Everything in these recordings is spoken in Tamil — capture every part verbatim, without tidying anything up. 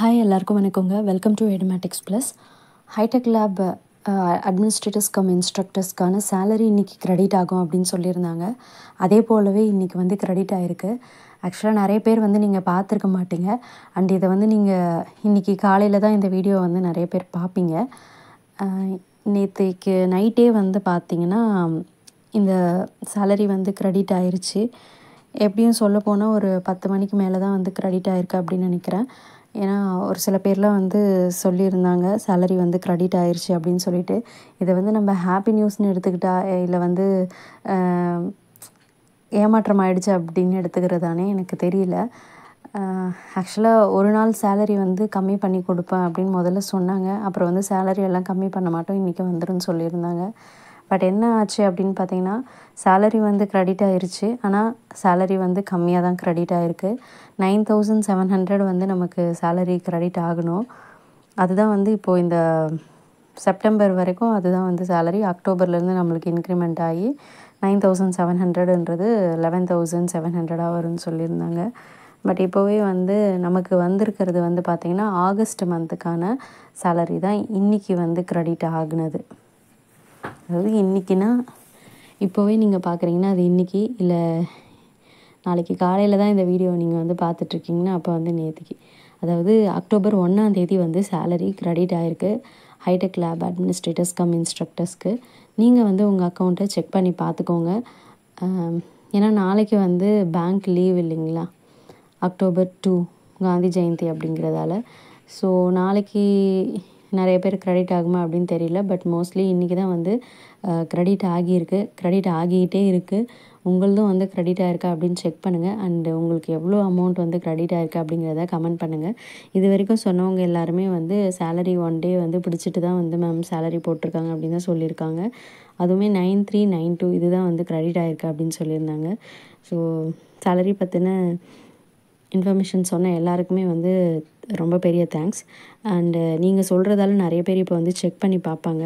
ஹாய் எல்லாருக்கும் வணக்கங்க. Welcome to Edumatics plus. Hi-tech lab administrators cum இன்ஸ்ட்ரக்டர்ஸ்க்கான சேலரி இன்றைக்கி க்ரெடிட் ஆகும் அப்படின்னு சொல்லியிருந்தாங்க. அதே போலவே இன்றைக்கி வந்து க்ரெடிட் ஆகிருக்கு. ஆக்சுவலாக நிறைய பேர் வந்து நீங்கள் பார்த்துருக்க மாட்டீங்க. அண்ட் இதை வந்து நீங்கள் இன்றைக்கி காலையில் தான் இந்த வீடியோ வந்து நிறைய பேர் பார்ப்பீங்க. நேற்றுக்கு நைட்டே வந்து பார்த்திங்கன்னா இந்த சேலரி வந்து க்ரெடிட் ஆயிடுச்சு. எப்படியும் சொல்ல போனால் ஒரு பத்து மணிக்கு மேலே தான் வந்து க்ரெடிட் ஆகிருக்கு அப்படின்னு நினைக்கிறேன். ஏன்னா ஒரு சில பேர்லாம் வந்து சொல்லியிருந்தாங்க சேலரி வந்து க்ரெடிட் ஆயிடுச்சு அப்படின்னு சொல்லிட்டு. இதை வந்து நம்ம ஹாப்பி நியூஸ்னு எடுத்துக்கிட்டா இல்லை வந்து ஏமாற்றம் ஆயிடுச்சு அப்படின்னு எடுத்துக்கிறதானே எனக்கு தெரியல. ஆக்சுவலாக ஒரு நாள் சேலரி வந்து கம்மி பண்ணி கொடுப்பேன் அப்படின்னு முதல்ல சொன்னாங்க. அப்புறம் வந்து சேலரி எல்லாம் கம்மி பண்ண மாட்டோம், இன்றைக்கி வந்துடும்னு சொல்லியிருந்தாங்க. பட் என்ன ஆச்சு அப்படின்னு பார்த்தீங்கன்னா சேலரி வந்து க்ரெடிட் ஆகிருச்சு. ஆனால் சேலரி வந்து கம்மியாக தான் க்ரெடிட் ஆகிருக்கு. நைன் தௌசண்ட் செவன் ஹண்ட்ரட் வந்து நமக்கு சேலரி க்ரெடிட் ஆகணும். அதுதான் வந்து இப்போது இந்த செப்டம்பர் வரைக்கும் அதுதான் வந்து சேலரி. அக்டோபர்லேருந்து நம்மளுக்கு இன்க்ரிமெண்ட் ஆகி நைன் தௌசண்ட் செவன் ஹண்ட்ரடுன்றது லெவன் தௌசண்ட் செவன் ஹண்ட்ரடாக வரும்னு சொல்லியிருந்தாங்க. பட் இப்போவே வந்து நமக்கு வந்திருக்கிறது வந்து பார்த்திங்கன்னா ஆகஸ்ட் மந்த்துக்கான சேலரி தான் இன்றைக்கி வந்து க்ரெடிட் ஆகுனது. அதாவது இன்றைக்கினா இப்போவே நீங்கள் பார்க்குறீங்கன்னா அது இன்றைக்கி இல்லை நாளைக்கு காலையில் தான் இந்த வீடியோ நீங்கள் வந்து பார்த்துட்ருக்கீங்கன்னா அப்போ வந்து நேற்றுக்கு, அதாவது அக்டோபர் ஒன்றாந்தேதி வந்து சேலரி க்ரெடிட் ஆகிருக்கு ஹைடெக் லேப் அட்மினிஸ்ட்ரேட்டர்ஸ் கம் இன்ஸ்ட்ரக்டர்ஸ்க்கு. நீங்கள் வந்து உங்கள் அக்கௌண்ட்டை செக் பண்ணி பார்த்துக்கோங்க. ஏன்னா நாளைக்கு வந்து பேங்க் லீவ் இல்லைங்களா, அக்டோபர் டூ காந்தி ஜெயந்தி அப்படிங்கிறதால. ஸோ நாளைக்கு நிறைய பேர் க்ரெடிட் ஆகுமா அப்படின்னு தெரியல. பட் மோஸ்ட்லி இன்றைக்கி தான் வந்து க்ரெடிட் ஆகியிருக்கு. க்ரெடிட் ஆகிக்கிட்டே இருக்குது. உங்களதும் வந்து க்ரெடிட் ஆகிருக்கா அப்படின்னு செக் பண்ணுங்கள். அண்டு உங்களுக்கு எவ்வளோ அமௌண்ட் வந்து க்ரெடிட் ஆகிருக்கு அப்படிங்கிறத கமெண்ட் பண்ணுங்கள். இது வரைக்கும் சொன்னவங்க எல்லாருமே வந்து சேலரி ஒன் டே வந்து பிடிச்சிட்டு தான் வந்து மேம் சேலரி போட்டிருக்காங்க அப்படின்னு தான் சொல்லியிருக்காங்க. அதுவுமே நைன் த்ரீ நைன் டூ இது தான் வந்து க்ரெடிட் ஆகிருக்கு அப்படின்னு சொல்லியிருந்தாங்க. ஸோ சேலரி பற்றின இன்ஃபர்மேஷன் சொன்ன எல்லாருக்குமே வந்து ரொம்ப பெரிய தேங்க்ஸ். அண்டு நீங்கள் சொல்கிறதால நிறைய பேர் இப்போ வந்து செக் பண்ணி பார்ப்பாங்க.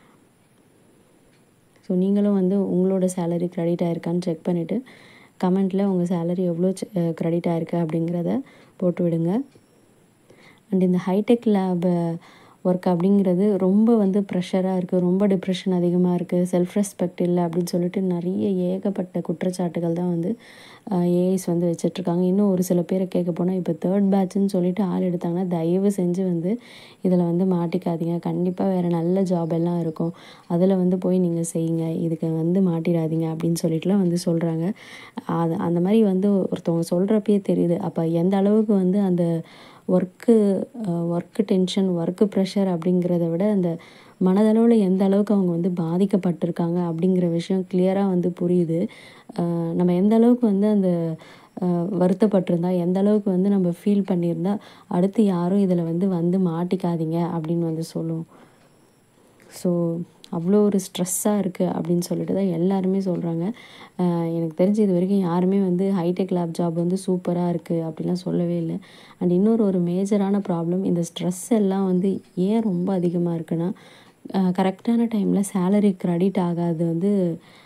ஸோ நீங்களும் வந்து உங்களோட சேலரி க்ரெடிட் ஆகிருக்கான்னு செக் பண்ணிவிட்டு கமெண்ட்டில் உங்கள் சேலரி எவ்வளோ க்ரெடிட் ஆகிருக்கு அப்படிங்கிறத போட்டு விடுங்க. அண்ட் இந்த ஹைடெக் லேப் ஒர்க் அப்படிங்கிறது ரொம்ப வந்து ப்ரெஷராக இருக்குது, ரொம்ப டிப்ரெஷன் அதிகமாக இருக்குது, செல்ஃப் ரெஸ்பெக்ட் இல்லை அப்படின்னு சொல்லிட்டு நிறைய ஏகப்பட்ட குற்றச்சாட்டுகள் தான் வந்து ஏஐஸ் வந்து வச்சிட்ருக்காங்க. இன்னும் ஒரு சில பேரை கேட்க போனால் இப்போ தேர்ட் பேட்ச்னு சொல்லிட்டு ஆள் எடுத்தாங்கன்னா தயவு செஞ்சு வந்து இதில் வந்து மாட்டிக்காதீங்க. கண்டிப்பாக வேறு நல்ல ஜாப் எல்லாம் இருக்கும், அதில் வந்து போய் நீங்கள் செய்யுங்க, இதுக்கு வந்து மாட்டிடாதீங்க அப்படின்னு சொல்லிட்டுலாம் வந்து சொல்கிறாங்க. அது அந்த மாதிரி வந்து ஒருத்தவங்க சொல்கிறப்பயே தெரியுது அப்போ எந்த அளவுக்கு வந்து அந்த work work tension work pressure அப்படிங்கிறத விட அந்த மனதளவில் எந்த அளவுக்கு அவங்க வந்து பாதிக்கப்பட்டிருக்காங்க அப்படிங்கிற விஷயம் கிளியராக வந்து புரியுது. நம்ம எந்த அளவுக்கு வந்து அந்த வருத்தப்பட்டிருந்தா எந்த அளவுக்கு வந்து நம்ம ஃபீல் பண்ணியிருந்தா அடுத்து யாரும் இதில் வந்து வந்து மாட்டிக்காதீங்க அப்படின்னு வந்து சொல்லுவோம். ஸோ அவ்வளோ ஒரு ஸ்ட்ரெஸ்ஸாக இருக்குது அப்படின்னு சொல்லிட்டு தான் எல்லாருமே சொல்கிறாங்க. எனக்கு தெரிஞ்சு இது வரைக்கும் யாருமே வந்து ஹைடெக் லேப் ஜாப் வந்து சூப்பராக இருக்குது அப்படிலாம் சொல்லவே இல்லை. அண்ட் இன்னொரு ஒரு மேஜரான ப்ராப்ளம், இந்த ஸ்ட்ரெஸ் எல்லாம் வந்து ஏன் ரொம்ப அதிகமாக இருக்குன்னா கரெக்டான டைமில் சேலரி க்ரெடிட் ஆகாது வந்து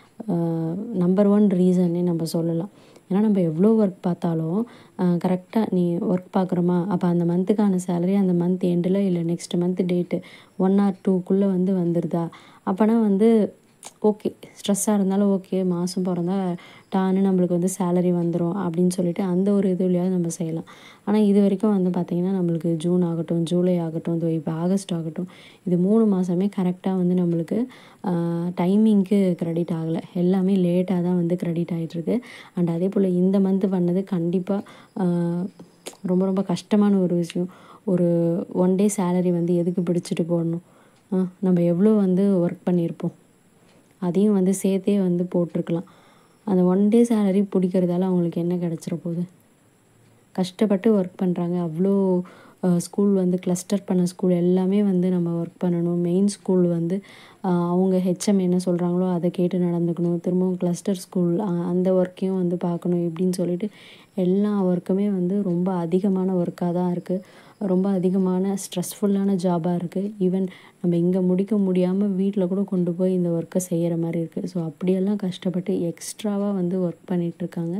நம்பர் ஒன் ரீசன்னே நம்ம சொல்லலாம். ஏன்னா நம்ம எவ்வளோ ஒர்க் பார்த்தாலும் கரெக்டாக நீ ஒர்க் பார்க்குறோமா அப்போ அந்த மந்த்துக்கான சேலரி அந்த மந்த் எண்டில் இல்லை next month date one or டூக்குள்ளே வந்து வந்துடுதா, அப்போனா வந்து ஓகே ஸ்ட்ரெஸ்ஸாக இருந்தாலும் ஓகே மாதம் பிறந்தா டான்னு நம்மளுக்கு வந்து சேலரி வந்துடும் அப்படின்னு சொல்லிட்டு அந்த ஒரு இதுலையாவது நம்ம செய்யலாம். ஆனால் இது வரைக்கும் வந்து பார்த்திங்கன்னா நம்மளுக்கு ஜூன் ஆகட்டும், ஜூலை ஆகட்டும், இதோ இப்போ ஆகஸ்ட் ஆகட்டும், இது மூணு மாதமே கரெக்டாக வந்து நம்மளுக்கு டைமிங்க்கு க்ரெடிட் ஆகலை, எல்லாமே லேட்டாக தான் வந்து க்ரெடிட் ஆகிட்டுருக்கு. அண்ட் அதே போல் இந்த மந்த்து பண்ணது கண்டிப்பாக ரொம்ப ரொம்ப கஷ்டமான ஒரு விஷயம். ஒரு ஒன் டே சேலரி வந்து எதுக்கு பிடிச்சிட்டு போடணும், நம்ம எவ்வளோ வந்து ஒர்க் பண்ணியிருப்போம் அதையும் வந்து சேர்த்தே வந்து போட்டிருக்கலாம். அந்த ஒன் டே சேலரி பிடிக்கிறதால அவங்களுக்கு என்ன கிடச்சிட போகுது, கஷ்டப்பட்டு ஒர்க் பண்ணுறாங்க. அவ்வளோ ஸ்கூல் வந்து கிளஸ்டர் பண்ண ஸ்கூல் எல்லாமே வந்து நம்ம ஒர்க் பண்ணணும். மெயின் ஸ்கூல் வந்து அவங்க ஹெச்எம் என்ன சொல்கிறாங்களோ அதை கேட்டு நடந்துக்கணும். திரும்பவும் கிளஸ்டர் ஸ்கூல் அந்த ஒர்க்கையும் வந்து பார்க்கணும். இப்படின்னு சொல்லிட்டு எல்லா ஒர்க்குமே வந்து ரொம்ப அதிகமான ஒர்க்காக தான் இருக்குது. ரொம்ப அதிகமான ஸ்ட்ரெஸ்ஃபுல்லான ஜாபாக இருக்குது. ஈவன் நம்ம இங்கே முடிக்க முடியாமல் வீட்டில் கூட கொண்டு போய் இந்த ஒர்க்கை செய்கிற மாதிரி இருக்குது. ஸோ அப்படியெல்லாம் கஷ்டப்பட்டு எக்ஸ்ட்ராவாக வந்து ஒர்க் பண்ணிகிட்ருக்காங்க.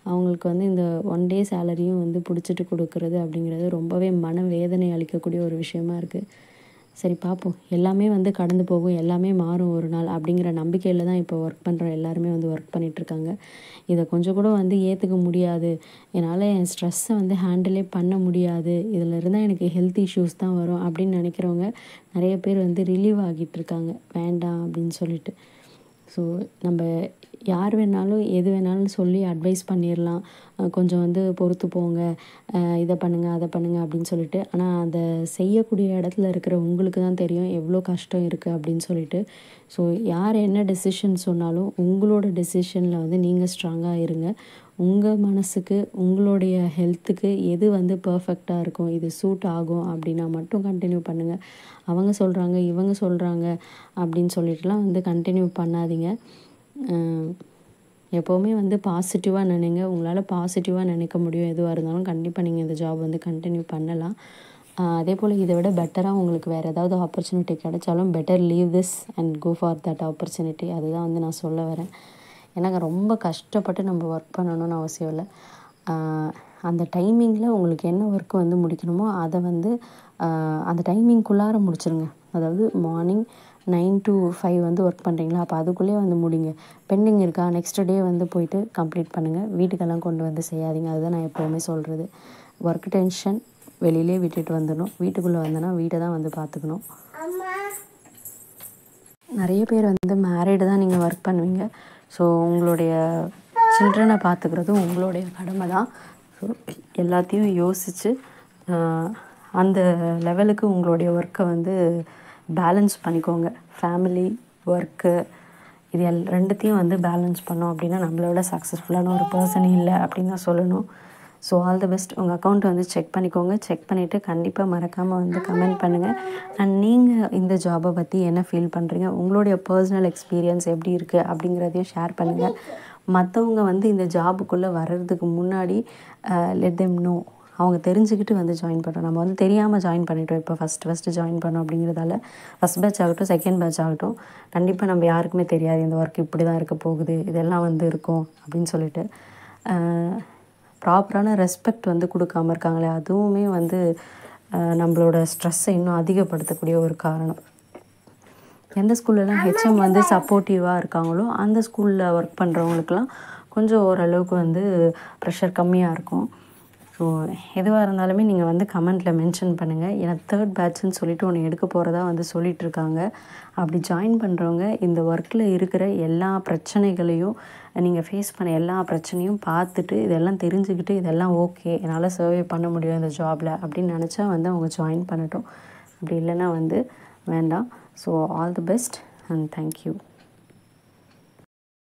அவங்களுக்கு வந்து இந்த ஒன் டே சேலரியும் வந்து பிடிச்சிட்டு கொடுக்குறது அப்படிங்கிறது ரொம்பவே மன வேதனை அளிக்கக்கூடிய ஒரு விஷயமா இருக்குது. சரி பார்ப்போம், எல்லாமே வந்து கடந்து போகும், எல்லாமே மாறும் ஒரு நாள் அப்படிங்கிற நம்பிக்கையில் தான் இப்போ ஒர்க் பண்ணுற எல்லாருமே வந்து ஒர்க் பண்ணிகிட்ருக்காங்க. இதை கொஞ்சம் கூட வந்து ஏற்றுக்க முடியாது, என்னால் என் ஸ்ட்ரெஸ்ஸை வந்து ஹேண்டிலே பண்ண முடியாது, இதில் இருந்தால் எனக்கு ஹெல்த் இஷ்யூஸ் தான் வரும் அப்படின்னு நினைக்கிறவங்க நிறைய பேர் வந்து ரிலீவ் ஆகிட்டுருக்காங்க வேண்டாம் அப்படின்னு சொல்லிட்டு. ஸோ நம்ம யார் வேணாலும் எது வேணாலும் சொல்லி அட்வைஸ் பண்ணிடலாம், கொஞ்சம் வந்து பொறுத்து போங்க, இதை பண்ணுங்கள் அதை பண்ணுங்கள் அப்படின்னு சொல்லிட்டு. ஆனால் அதை செய்யக்கூடிய இடத்துல இருக்கிற உங்களுக்கு தான் தெரியும் எவ்வளோ கஷ்டம் இருக்குது அப்படின்னு சொல்லிட்டு. ஸோ யார் என்ன டெசிஷன் சொன்னாலும் உங்களோட டெசிஷனில் வந்து நீங்கள் ஸ்ட்ராங்காக இருங்க. உங்கள் மனசுக்கு உங்களுடைய ஹெல்த்துக்கு எது வந்து பர்ஃபெக்டாக இருக்கும், இது சூட் ஆகும் அப்படின்னா மட்டும் கண்டினியூ பண்ணுங்கள். அவங்க சொல்கிறாங்க இவங்க சொல்கிறாங்க அப்படின்னு சொல்லிட்டுலாம் வந்து கண்டினியூ பண்ணாதீங்க. எப்போவுமே வந்து பாசிட்டிவாக நினைங்க. உங்களால் பாசிட்டிவாக நினைக்க முடியும் எதுவாக இருந்தாலும் கண்டிப்பாக நீங்கள் இந்த ஜாப் வந்து கண்டினியூ பண்ணலாம். அதே போல் இதை விட பெட்டராக உங்களுக்கு வேறு ஏதாவது ஆப்பர்ச்சுனிட்டி கிடைச்சாலும் better leave this and go for that opportunity. அதுதான் வந்து நான் சொல்ல வரேன். எனக்கு ரொம்ப கஷ்டப்பட்டு நம்ம ஒர்க் பண்ணணும்னு அவசியம் இல்லை. அந்த டைமிங்கில் உங்களுக்கு என்ன ஒர்க்கு வந்து முடிக்கணுமோ அதை வந்து அந்த டைமிங்குள்ளார முடிச்சிருங்க. அதாவது மார்னிங் நைன் டு ஃபைவ் வந்து ஒர்க் பண்ணுறீங்களா, அப்போ அதுக்குள்ளேயே வந்து முடிங்க. பெண்டிங் இருக்கா நெக்ஸ்ட் டே வந்து போயிட்டு கம்ப்ளீட் பண்ணுங்கள். வீட்டுக்கெல்லாம் கொண்டு வந்து செய்யாதீங்க. அதுதான் நான் எப்போவுமே சொல்கிறது. ஒர்க் டென்ஷன் வெளியிலே விட்டுட்டு வந்துடணும். வீட்டுக்குள்ளே வந்தோன்னா வீட்டை தான் வந்து பார்த்துக்கணும். நிறைய பேர் வந்து மேரிடு தான் நீங்கள் ஒர்க் பண்ணுவீங்க. ஸோ உங்களுடைய சில்ட்ரனை பார்த்துக்கிறதும் உங்களுடைய கடமை தான். ஸோ எல்லாத்தையும் யோசித்து அந்த லெவலுக்கு உங்களுடைய ஒர்க்கை வந்து பேலன்ஸ் பண்ணிக்கோங்க. ஃபேமிலி ஒர்க்கு இது எல் ரெண்டுத்தையும் வந்து பேலன்ஸ் பண்ணோம் அப்படின்னா நம்மளோட சக்ஸஸ்ஃபுல்லான ஒரு பர்சன் இல்லை அப்படின்னு தான் சொல்லணும். So all the best. உங்கள் அக்கௌண்ட்டை வந்து செக் பண்ணிக்கோங்க. செக் பண்ணிவிட்டு கண்டிப்பாக மறக்காமல் வந்து கமெண்ட் பண்ணுங்கள். அண்ட் நீங்கள் இந்த ஜாபை பற்றி என்ன ஃபீல் பண்ணுறீங்க, உங்களுடைய பர்சனல் எக்ஸ்பீரியன்ஸ் எப்படி இருக்குது அப்படிங்கிறதையும் ஷேர் பண்ணுங்கள். மற்றவங்க வந்து இந்த ஜாபுக்குள்ளே வர்றதுக்கு முன்னாடி லெட் தெம் நோ, அவங்க தெரிஞ்சுக்கிட்டு வந்து ஜாயின் பண்ணுறோம். நம்ம வந்து தெரியாமல் ஜாயின் பண்ணிட்டோம், இப்போ ஃபஸ்ட்டு ஃபஸ்ட்டு ஜாயின் பண்ணோம் அப்படிங்கிறதால ஃபஸ்ட் பேட்ச் ஆகட்டும் செகண்ட் பேட்ச் ஆகட்டும் கண்டிப்பாக நம்ம யாருக்குமே தெரியாது இந்த ஒர்க் இப்படி தான் இருக்க போகுது, இதெல்லாம் வந்து இருக்கும் அப்படின்னு சொல்லிட்டு. ப்ராப்பரான ரெஸ்பெக்ட் வந்து கொடுக்காமல் இருக்காங்களே, அதுவுமே வந்து நம்மளோட ஸ்ட்ரெஸ்ஸை இன்னும் அதிகப்படுத்தக்கூடிய ஒரு காரணம். எந்த ஸ்கூல்லலாம் ஹெச்எம் வந்து சப்போர்ட்டிவாக இருக்காங்களோ அந்த ஸ்கூலில் ஒர்க் பண்ணுறவங்களுக்குலாம் கொஞ்சம் ஓரளவுக்கு வந்து ப்ரெஷர் கம்மியாக இருக்கும். ஸோ எதுவாக இருந்தாலுமே நீங்கள் வந்து கமெண்ட்டில் மென்ஷன் பண்ணுங்கள். ஏன்னா தேர்ட் பேட்ச்னு சொல்லிட்டு ஒன்று எடுக்க போகிறதா வந்து சொல்லிகிட்ருக்காங்க. அப்படி ஜாயின் பண்ணுறவங்க இந்த ஒர்க்கில் இருக்கிற எல்லா பிரச்சனைகளையும் நீங்கள் ஃபேஸ் பண்ண எல்லா பிரச்சனையும் பார்த்துட்டு இதெல்லாம் தெரிஞ்சுக்கிட்டு இதெல்லாம் ஓகே என்னால் சர்வே பண்ண முடியும் இந்த ஜாபில் அப்படின்னு நினச்சா வந்து அவங்க ஜாயின் பண்ணட்டும். அப்படி இல்லைன்னா வந்து வேண்டாம். So all the best and thank you.